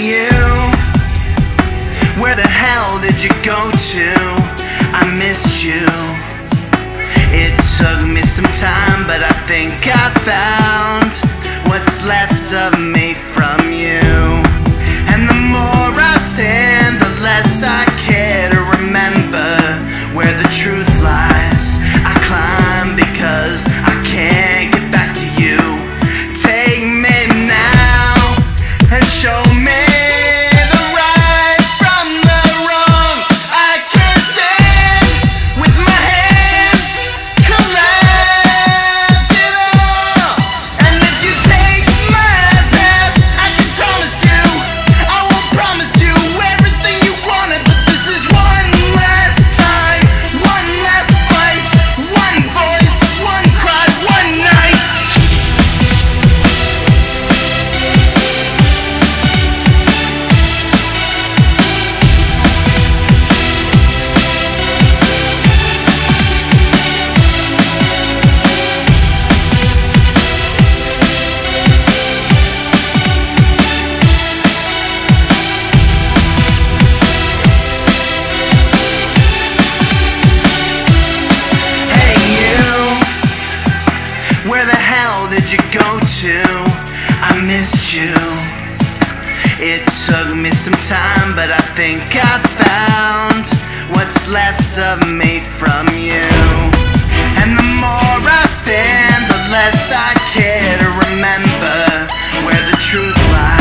you, where the hell did you go to? I missed you. It took me some time, but I think I found what's left of me from you. And the more I stand, the less I care to remember where the truth lies. I climb because I can't get back to you. Take me now and show me the right from the wrong. I can't stand with my hands collapse it all. And if you take my path, I can promise you I won't promise you everything you wanted, but this is one last time, one last fight, one voice, one cry, one night. Where the hell did you go to? I missed you. It took me some time, but I think I found what's left of me from you. And the more I stand, the less I care to remember where the truth lies.